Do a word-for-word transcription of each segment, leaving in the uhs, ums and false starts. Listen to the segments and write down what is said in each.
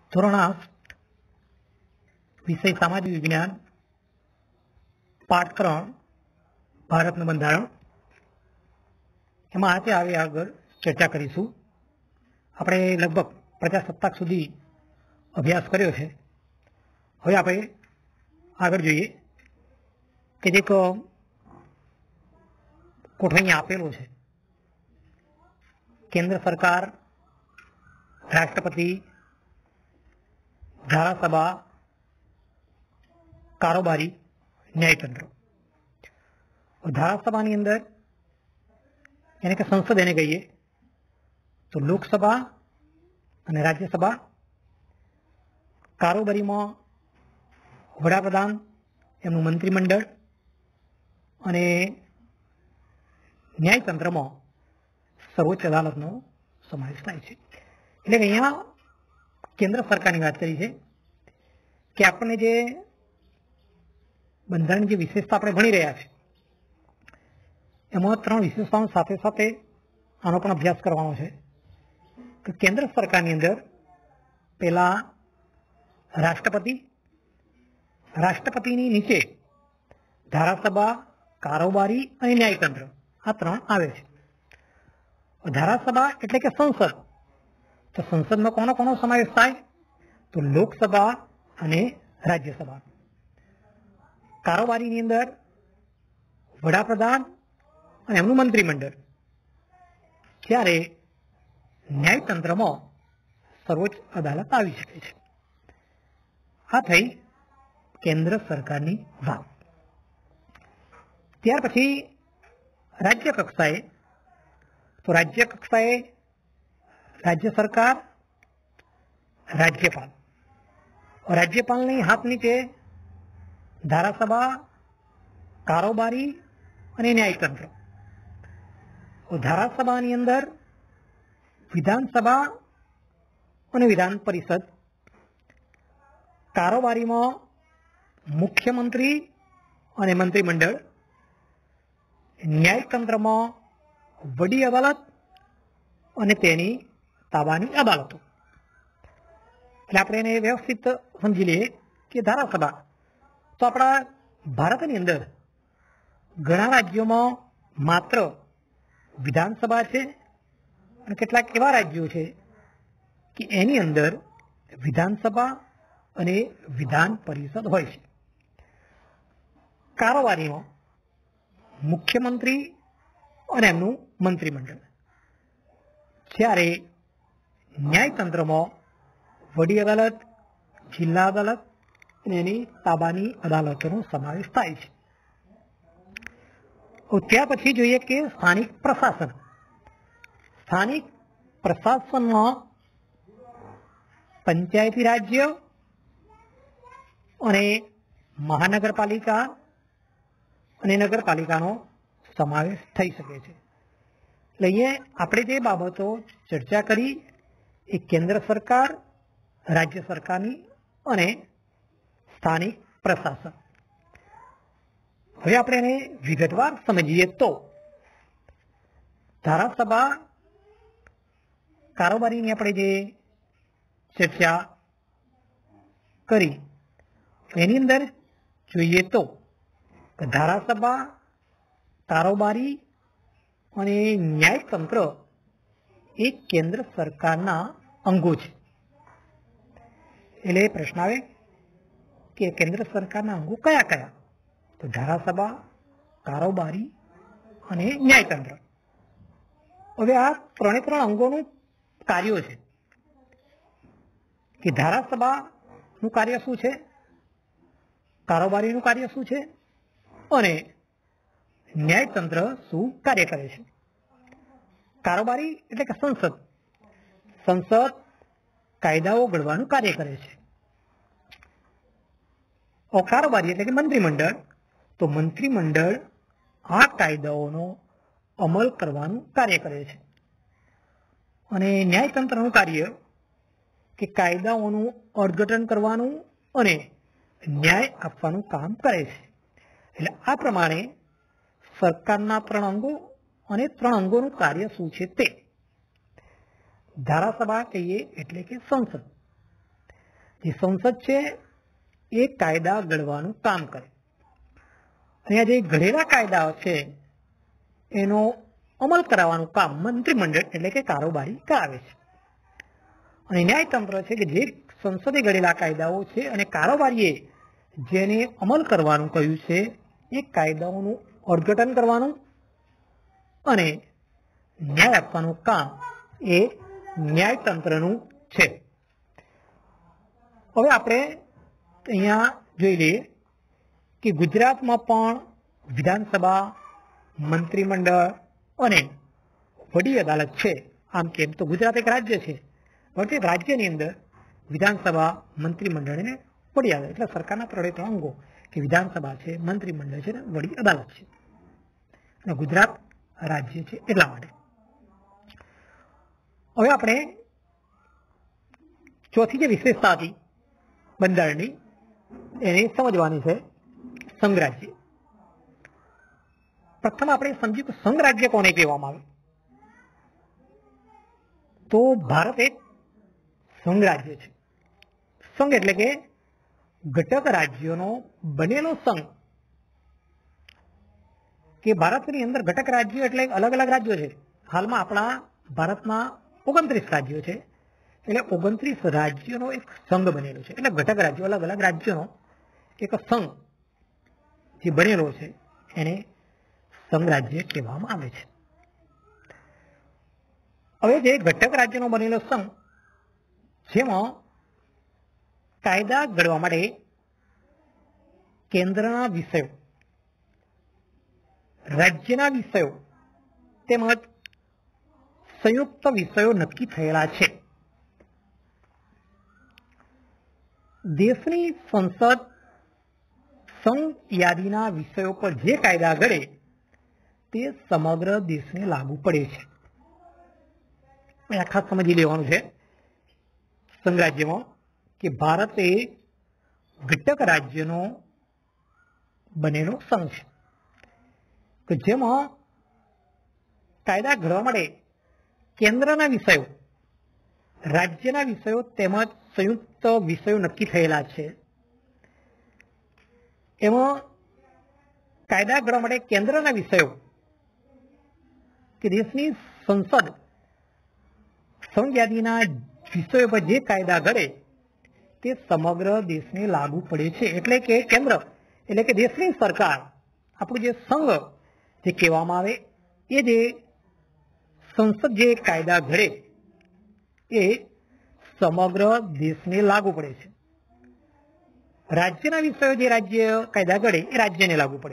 ધોરણ આઠ વિષય સામાજિક વિજ્ઞાન પાઠક્રમ ભારતનું બંધારણ એમાં આજે આવે આગળ ચર્ચા કરીશું। આપણે લગભગ પચાસ સપ્તાહ સુધી અભ્યાસ કર્યો છે। હવે આપણે આગળ જોઈએ કે જે કોઠો અહીંયા આપેલો છે, કેન્દ્ર સરકાર, રાષ્ટ્રપતિ, ધારાસભા, કારોબારી, ન્યાયતંત્ર। ધારાસભાની અંદર એને કે સંસદ એને કહીએ તો લોકસભા અને રાજ્યસભા, કારોબારીમાં વડાપ્રધાન, એમનું મંત્રીમંડળ અને ન્યાયતંત્રમાં સર્વોચ્ચ અદાલતનો સમાવેશ થાય છે। એટલે કે અહીંયા કેન્દ્ર સરકારની વાત કરી છે કે આપણને જે બંધારણની જે વિશેષતા આપણે ભણી રહ્યા છે એમાં ત્રણ વિશેષતાઓ સાથે સાથે આનો પણ અભ્યાસ કરવાનો છે કે કેન્દ્ર સરકારની અંદર પહેલા રાષ્ટ્રપતિ, રાષ્ટ્રપતિની નીચે ધારાસભા, કારોબારી અને ન્યાયતંત્ર, આ ત્રણ આવે છે। ધારાસભા એટલે કે સંસદ, તો સંસદમાં કોનો કોનો સમાવેશ થાય તો લોકસભા અને રાજ્યસભા। કારોબારીની અંદર વડાપ્રધાન અને એમનું મંત્રીમંડળ, જ્યારે ન્યાયતંત્રમાં સર્વોચ્ચ અદાલત આવી શકે છે। આ થઈ કેન્દ્ર સરકારની વાત। ત્યાર પછી રાજ્ય કક્ષાએ, તો રાજ્ય કક્ષાએ રાજ્ય સરકાર, રાજ્યપાલ, રાજ્યપાલની હાથ નીચે ધારાસભા, કારોબારી અને ન્યાયતંત્ર। ધારાસભાની અંદર વિધાનસભા અને વિધાન પરિષદ, કારોબારીમાં મુખ્યમંત્રી અને મંત્રીમંડળ, ન્યાયતંત્રમાં વડી અદાલત અને તેની તાબાની અદાલતો। એટલે આપણે એને વ્યવસ્થિત સમજી લઈએ કે ધારાસભા તો આપણા ભારતની અંદર ઘણા રાજ્યોમાં માત્ર વિધાનસભા છે અને કેટલાક એવા રાજ્યો છે કે એની અંદર વિધાનસભા અને વિધાન પરિષદ હોય છે। કારોબારીમાં મુખ્યમંત્રી અને એમનું મંત્રીમંડળ, જ્યારે ન્યાયતંત્રમાં વડી અદાલત, જિલ્લા અદાલત અને એની તાબાની અદાલતોનો સમાવેશ થાય છે। ત્યાર પછી જોઈએ કે સ્થાનિક પ્રશાસન। સ્થાનિક પ્રશાસનમાં પંચાયતી રાજ્ય અને મહાનગરપાલિકા અને નગરપાલિકાનો સમાવેશ થઈ શકે છે। એટલે અહીંયા આપણે જે બાબતો ચર્ચા કરી એ કેન્દ્ર સરકાર, રાજ્ય સરકારની અને સ્થાનિક પ્રશાસન। હવે આપણે એને વિગતવાર સમજીએ તો ધારાસભા, કારોબારીની આપણે જે ચર્ચા કરી એની અંદર જોઈએ તો ધારાસભા, કારોબારી અને ન્યાયતંત્ર એ કેન્દ્ર સરકારના અંગો છે। એટલે પ્રશ્ન આવે કે કેન્દ્ર સરકારના અંગો કયા કયા, તો ધારાસભા, કારોબારી અને ન્યાયતંત્ર। હવે આ ત્રણે ત્રણ અંગોનું કાર્યો છે કે ધારાસભાનું કાર્ય શું છે, કારોબારીનું કાર્ય શું છે અને ન્યાયતંત્ર શું કાર્ય કરે છે। કારોબારી એટલે કે સંસદ, સંસદ કાયદાઓ ઘડવાનું કાર્ય કરે છે। કારોબારી એટલે કે મંત્રીમંડળ, તો મંત્રીમંડળ આ કાયદાઓનો અમલ કરવાનું કાર્ય કરે છે। અને ન્યાયતંત્રનું કાર્ય કે કાયદાઓનું અર્થઘટન કરવાનું અને ન્યાય આપવાનું કામ કરે છે। એટલે આ પ્રમાણે સરકારના ત્રણ અંગો અને ત્રણ અંગોનું કાર્ય શું છે તે ધારાસભા કહીએ એટલે કે સંસદ, જે સંસદ છે એ કાયદા ઘડવાનું કામ કરે. અહીંયા જે ઘડેલા કાયદાઓ છે એનો અમલ કરાવવાનું કામ મંત્રીમંડળ એટલે કે કારોબારી કરાવે છે. અને ન્યાયતંત્ર છે કે જે સંસદે ઘડેલા કાયદાઓ છે અને કારોબારીએ જેને અમલ કરવાનું કહ્યું છે એ કાયદાઓનું અર્થઘટન કરવાનું અને ન્યાય આપવાનું કામ એ ન્યાયતંત્રનું છે. હવે આપણે અહીંયા જોઈ લઈએ કે ગુજરાતમાં પણ વિધાનસભા, મંત્રીમંડળ અને વડી અદાલત છે. આમ કેમ તો ગુજરાત એક રાજ્ય છે, પણ તે રાજ્યની અંદર વિધાનસભા, મંત્રીમંડળ અને વડી અદાલત એટલે સરકારના ત્રણેય ત્રણ અંગો કે વિધાનસભા છે, મંત્રીમંડળ છે અને વડી અદાલત છે. અને ગુજરાત રાજ્ય છે એટલા માટે. હવે આપણે ચોથી જે વિશેષતા હતી બંધારણની એને સમજવાની છે. સંઘરાજ્ય. પ્રથમ આપણે સમજ્યું કે સંઘરાજ્ય કોને કહેવામાં આવે. તો ભારત એક સંઘરાજ્ય છે. સંઘ એટલે કે ઘટક રાજ્યોનો બનેલો સંઘ. કે ભારતની અંદર ઘટક રાજ્યો એટલે અલગ અલગ રાજ્યો છે. હાલમાં આપણા ભારતમાં ઓગણત્રીસ રાજ્યો છે, એટલે ઓગણત્રીસ રાજ્યોનો એક સંઘ બનેલો છે. એટલે ઘટક રાજ્યો અલગ અલગ રાજ્યોનો એક સંઘ જે બનેલો છે એને સંઘરાજ્ય કહેવામાં આવે છે. હવે જે ઘટક રાજ્યનો બનેલો સંઘ જેમાં કાયદા ઘડવા માટે કેન્દ્રના વિષયો, રાજ્યના વિષયો તેમજ સંયુક્ત વિષયો નક્કી થયેલા છે. દેશની સંસદ સંઘ યાદીના વિષયો પર જે કાયદા ઘડે તે સમગ્ર દેશને લાગુ પડે છે. આ ખાસ સમજી લેવાનું છે સંઘરાજ્યમાં કે ભારત એ ઘટક રાજ્યનો બનેલો સંઘ છે કે જેમાં કાયદા ઘડવા માટે કેન્દ્રના વિષયો, રાજ્યના વિષયો તેમજ સંયુક્ત વિષયો નક્કી થયેલા છે. એમાં કાયદા ઘડવા માટે કેન્દ્રના વિષયો કે દેશની સંસદ સંઘ યાદીના વિષયો પર જે કાયદા ઘડે તે સમગ્ર દેશને લાગુ પડે છે. એટલે કે કેન્દ્ર એટલે કે દેશની સરકાર, આપણું જે સંઘ જે કહેવામાં આવે એ જે સંસદ જે કાયદા ઘડે એ સમગ્ર દેશને લાગુ પડે છે. રાજ્યના વિષયો જે રાજ્ય કાયદા ઘડે એ રાજ્યને લાગુ પડે.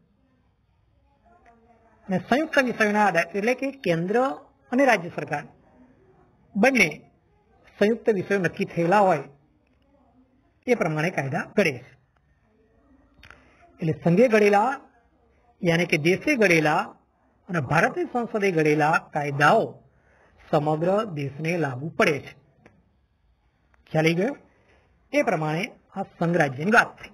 અને સંયુક્ત વિષયોના આધાર એટલે કે કેન્દ્ર અને રાજ્ય સરકાર બંને સંયુક્ત વિષયો નક્કી થયેલા હોય એ પ્રમાણે કાયદા ઘડે છે. એટલે સંઘે ઘડેલા યાની કે દેશે ઘડેલા અને ભારતીય સંસદે ઘડેલા કાયદાઓ સમગ્ર દેશને લાગુ પડે છે. ખ્યાલ આવી ગયો? એ પ્રમાણે આ સંઘ રાજ્યની વાત થઈ.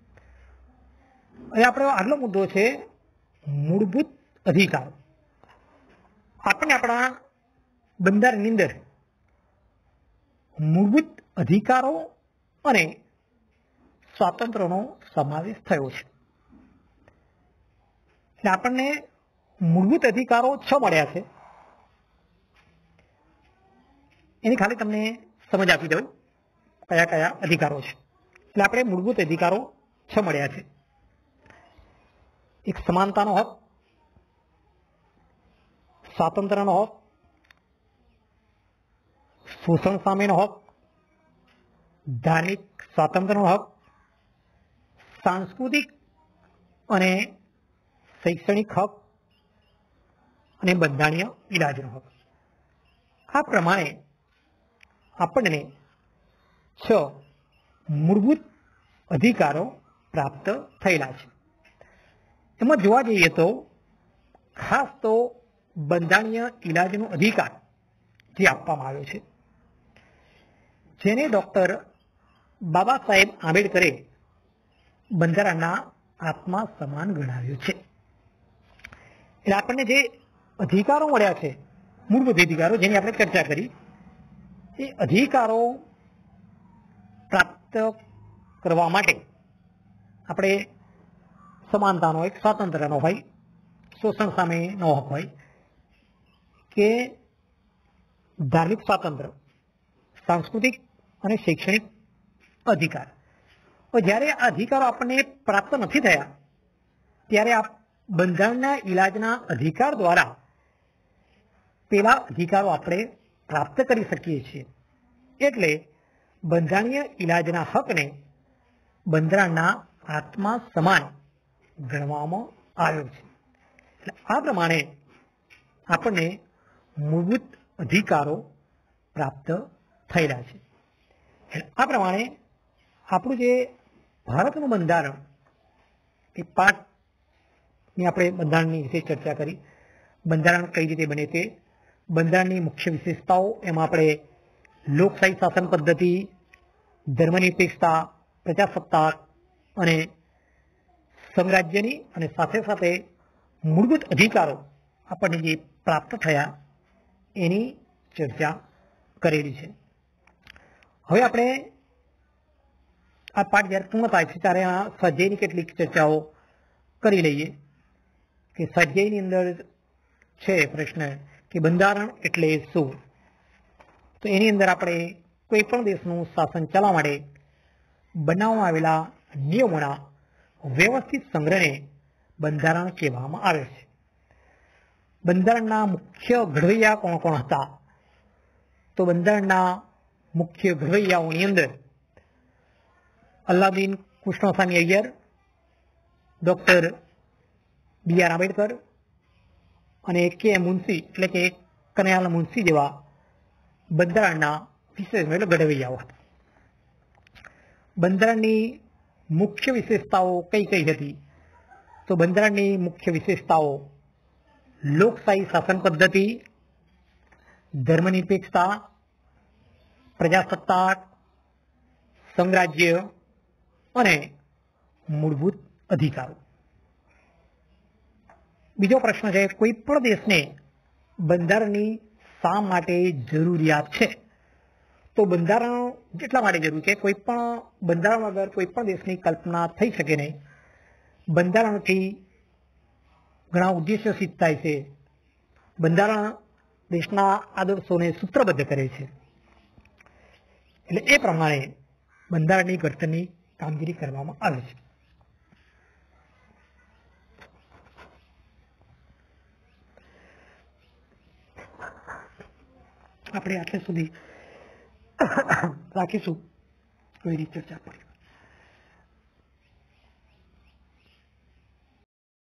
હવે આપણો આગલો મુદ્દો છે મૂળભૂત અધિકારો. આપણે આપણા બંધારણની અંદર મૂળભૂત અધિકારો અને સ્વાતંત્ર્યનો સમાવેશ થયો છે. એટલે આપણને મૂળભૂત અધિકારો છ મળ્યા છે. એની ખાલી તમને સમજ આપી દઉં કયા કયા અધિકારો છે. એટલે આપણે મૂળભૂત અધિકારો છ મળ્યા છે. એક સમાનતાનો હક, સ્વાતંત્ર્યનો હક, શોષણ સામેનો હક, ધાર્મિક સ્વાતંત્ર્યનો હક, સાંસ્કૃતિક અને શૈક્ષણિક હક અને બંધારણીય ઇલાજનો હક. આ પ્રમાણે આપણને છ મૂળભૂત અધિકારો પ્રાપ્ત થયેલા છે. એમાં જોવા જઈએ તો ખાસ તો બંધારણીય ઇલાજનો અધિકાર જે આપવામાં આવ્યો છે, જેને ડોક્ટર બાબા સાહેબ આંબેડકરે બંધારણના આત્મા સમાન ગણાવ્યો છે. એટલે આપણને જે અધિકારો મળ્યા છે, મૂળભૂત અધિકારો જેની આપણે ચર્ચા કરી, એ અધિકારો પ્રાપ્ત કરવા માટે આપણે સમાનતાનો એક સ્વાતંત્ર્યનો હોય, શોષણ સામેનો હક હોય કે ધાર્મિક સ્વાતંત્ર્ય, સાંસ્કૃતિક અને શૈક્ષણિક અધિકાર. જ્યારે આ અધિકારો આપણને પ્રાપ્ત નથી થયા ત્યારે આ બંધારણના ઇલાજના અધિકાર દ્વારા પેલા અધિકારો આપણે પ્રાપ્ત કરી શકીએ છીએ. એટલે બંધારણીય ઇલાજના હકને બંધારણના આત્મા સમાન ગણવામાં આવ્યો છે. એટલે આ પ્રમાણે આપણને મૂળભૂત અધિકારો પ્રાપ્ત થયેલા છે. આ પ્રમાણે આપણું જે ભારતનું બંધારણ એ પાઠની આપણે બંધારણની વિશે ચર્ચા કરી. બંધારણ કઈ રીતે બને તે, બંધારણની મુખ્ય વિશેષતાઓ, એમાં આપણે લોકશાહી શાસન પદ્ધતિ, ધર્મનિરપેક્ષતા, પ્રજાસત્તાક અને સંઘરાજ્યની અને સાથે સાથે મૂળભૂત અધિકારો આપણને જે પ્રાપ્ત થયા એની ચર્ચા કરેલી છે. હવે આપણે આ પાઠ જ્યારે પૂર્ણ થાય છે ત્યારે આ સ્વાધ્યાયની કેટલીક ચર્ચાઓ કરી લઈએ. કે સ્વાધ્યાયની અંદર છે પ્રશ્ન કે બંધારણ એટલે શું? તો એની અંદર આપણે કોઈ પણ દેશનું શાસન ચલાવવા માટે બનાવવામાં આવેલા નિયમોના વ્યવસ્થિત સંગ્રહને બંધારણ કહેવામાં આવે છે. બંધારણના મુખ્ય ઘડવૈયા કોણ કોણ હતા? તો બંધારણના મુખ્ય ઘડવૈયાઓની અંદર અલ્લાદીન Krishnaswamy Ayyar, doctor B R Ambedkar અને કે એમ મુનશી એટલે કે કનૈયાલાલ મુનશી જેવા બંધારણના વિશેષ એટલે ઘડવૈયાઓ હતા. બંધારણની મુખ્ય વિશેષતાઓ કઈ કઈ હતી? તો બંધારણની મુખ્ય વિશેષતાઓ લોકશાહી શાસન પદ્ધતિ, ધર્મનિરપેક્ષતા, પ્રજાસત્તાક, સંઘરાજ્ય અને મૂળભૂત અધિકારો. બીજો પ્રશ્ન છે, કોઈ પણ દેશને બંધારણની શા માટે જરૂરિયાત છે? તો બંધારણ જેટલા માટે જરૂર છે, કોઈ પણ બંધારણ વગર કોઈ પણ દેશની કલ્પના થઈ શકે નહીં. બંધારણથી ઘણા ઉદ્દેશ્યો સિદ્ધ થાય છે. બંધારણ દેશના આદર્શોને સૂત્રબદ્ધ કરે છે. એટલે એ પ્રમાણે બંધારણની ઘડતરની કામગીરી કરવામાં આવે છે. આપણે આટલે સુધી રાખીશું. કોઈ રીતે ચર્ચા કરી.